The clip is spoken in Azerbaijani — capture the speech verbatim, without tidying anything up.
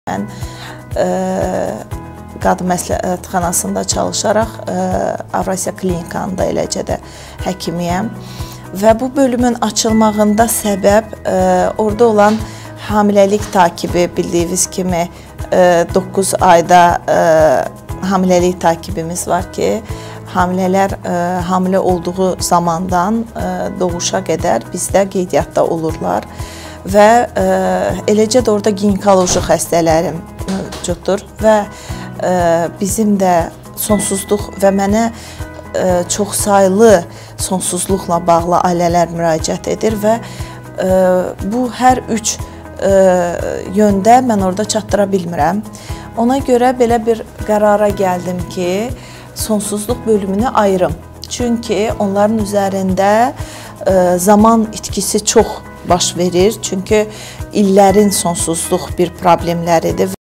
Mən ə, qadın məsləhətxanasında çalışaraq ə, Avrasiya Klinikanında eləcə də həkimiyəm və bu bölümün açılmağında səbəb ə, orada olan hamiləlik takibi, bildiyiniz kimi ə, doqquz ayda ə, hamiləlik takibimiz var ki, hamilələr ə, hamilə olduğu zamandan ə, doğuşa qədər bizdə qeydiyyatda olurlar. Və ə, eləcə də orada ginekoloji xəstələrim mövcuddur və ə, bizim də sonsuzluq və mənə ə, çoxsaylı sonsuzluqla bağlı ailələr müraciət edir və ə, bu hər üç ə, yöndə mən orada çatdıra bilmirəm. Ona görə belə bir qərara gəldim ki, sonsuzluq bölümünü ayırım. Çünki onların üzərində ə, zaman itkisi çox baş verir. Çünki illərin sonsuzluq bir problemləridir.